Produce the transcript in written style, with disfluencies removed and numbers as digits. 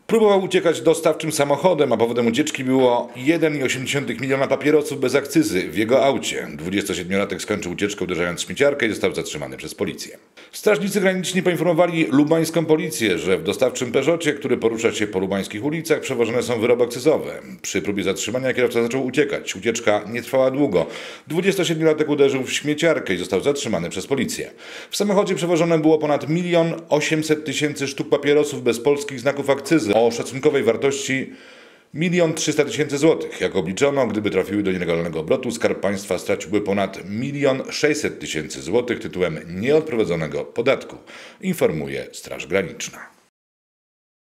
Próbował uciekać dostawczym samochodem, a powodem ucieczki było 1,8 miliona papierosów bez akcyzy w jego aucie. 27-latek skończył ucieczkę, uderzając w śmieciarkę i został zatrzymany przez policję. Strażnicy graniczni poinformowali lubańską policję, że w dostawczym Peugeocie, który porusza się po lubańskich ulicach, przewożone są wyroby akcyzowe. Przy próbie zatrzymania kierowca zaczął uciekać. Ucieczka nie trwała długo. 27-latek uderzył w śmieciarkę i został zatrzymany przez policję. W samochodzie przewożone było ponad 1 800 000 sztuk papierosów bez polskich znaków akcyzy o szacunkowej wartości 1 300 000 złotych. Jak obliczono, gdyby trafiły do nielegalnego obrotu, Skarb Państwa straciłby ponad 1 600 000 złotych tytułem nieodprowadzonego podatku, informuje Straż Graniczna.